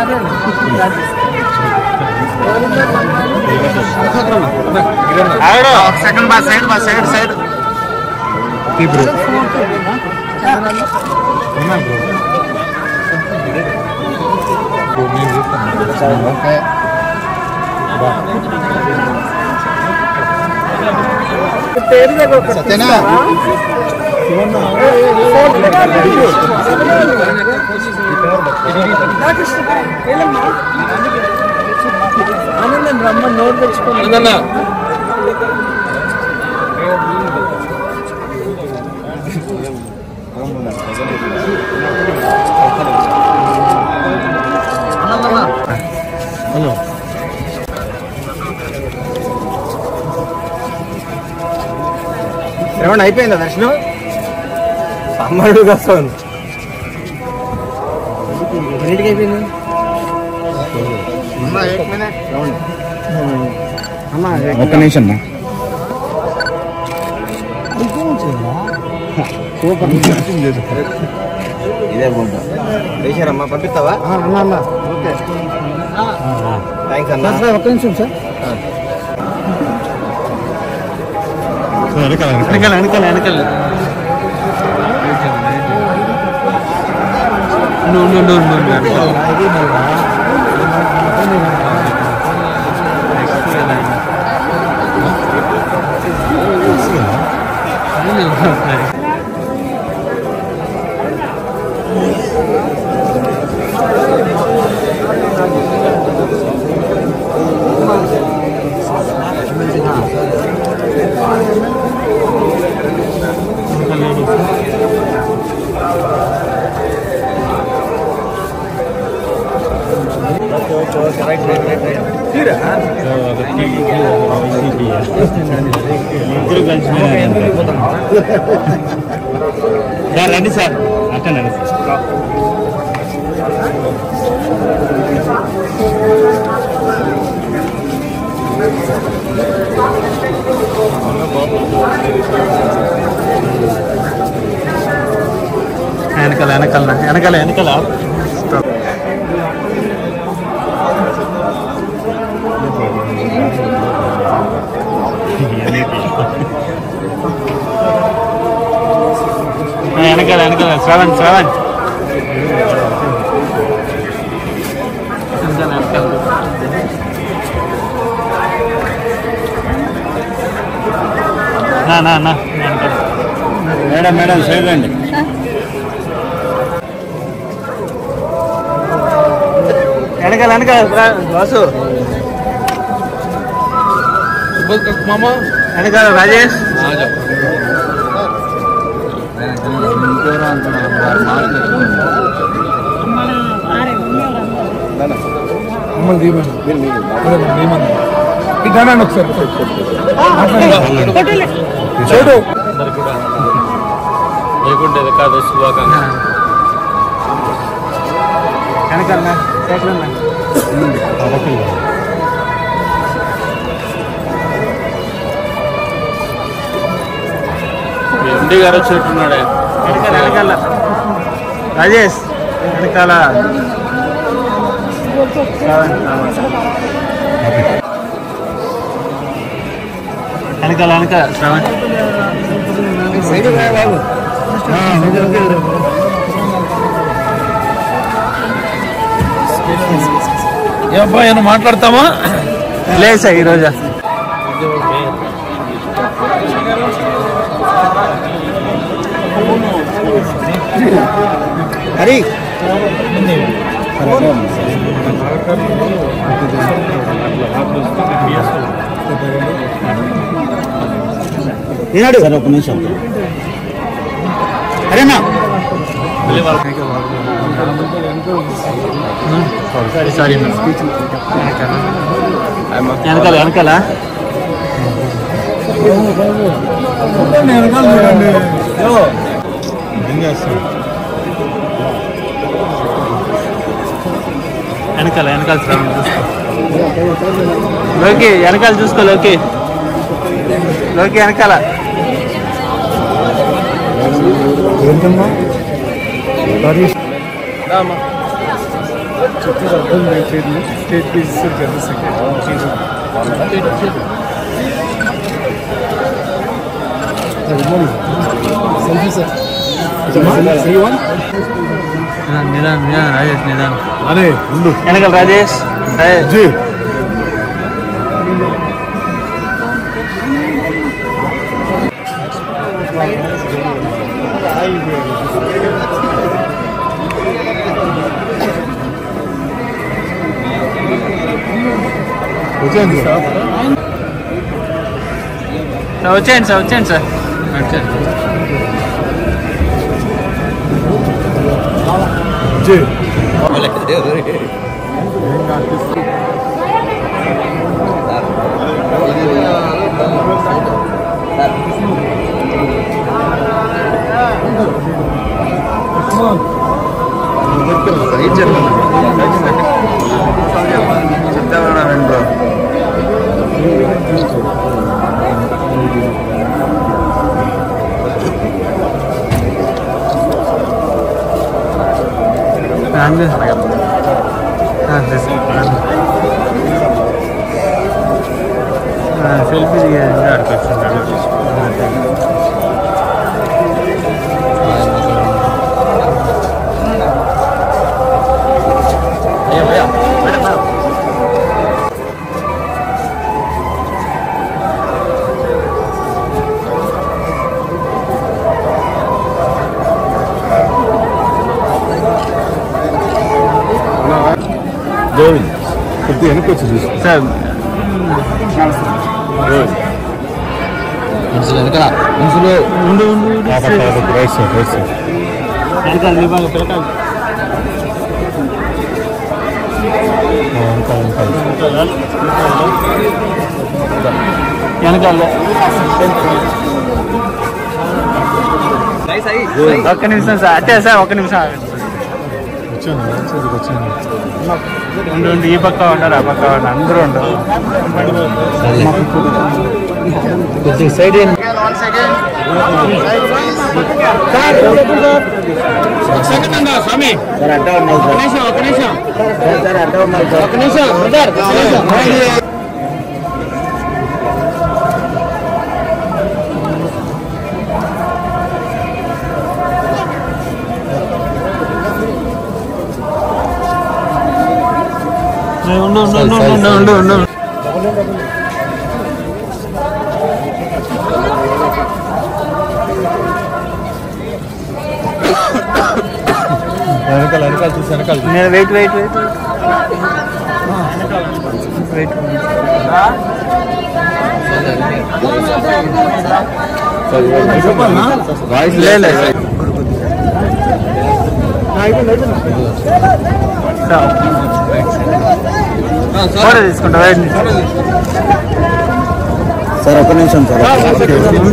Second బా side side సత్యనా ఆనందం రమ్మ నోట్ తెచ్చుకోండి. హలో ఏమన్నా అయిపోయిందా దర్శనం? అమ్మడు కోసం ఎన్నింటికి అయిపోయింది? ఒక్క నిమిషం ఇదే బాగుంటా చేశారమ్మా, పంపిస్తావా? అన్న ఓకే థ్యాంక్స్ అన్న. ఒక్క నిమిషం సార్. వెనకాల రండి సార్, అట్టండి సార్. వెనకాల శ్రవణ్ మేడం సైలండి. వెనకాల వాసు, మామ వెనకాల రాజేష్. లేకుంటే కాదు శుభాకాంక్ష. ఎండి గారు వచ్చినట్టున్నాడే. వెనకాల రాజేష్, వెనకాల శ్రవణ్. ఏ అబ్బాయి ఏమన్నా మాట్లాడతామా? లేదు సార్ ఈరోజు హరి ఏనాడు సార్? ఒక నిమిషం అరేనా వెనకాల శ్రవణ్ చూసుకో. లోకి వెనకాల చూసుకో. లోకి వెనకాల ఏంటమ్మా? State Peace General Secretary. Selfie, sir. See one? Nidan, Rajesh, Nidan. Ane, undu. Enakal Rajesh. Ji. వచ్చేయండి సార్ జీ సెల్ఫీ ఆడుకొచ్చుంటాడు గోవింద్ కొద్దిగా వెనక్కి వచ్చి చూసి సార్ మనుషులు వెనకాల మనుషులు రైట్ సార్ రైట్ సార్ ఒక్క నిమిషం సార్ అట్టే సార్ ఒక్క నిమిషం వచ్చాను ఉండు ఈ పక్క ఉండరు ఆ పక్క ఉండరు అందరూ ఉండరు కొద్దిగా సైడ్ స్వామి సార్ అడ్డా ఉన్నారు సార్ అడ్డా ఉన్నారు సార్ ఉండు వెనకాల చూసి వెనకాల నేను వెయిట్ ఫోటో తీసుకుంటా సార్ ఒక నిమిషం సార్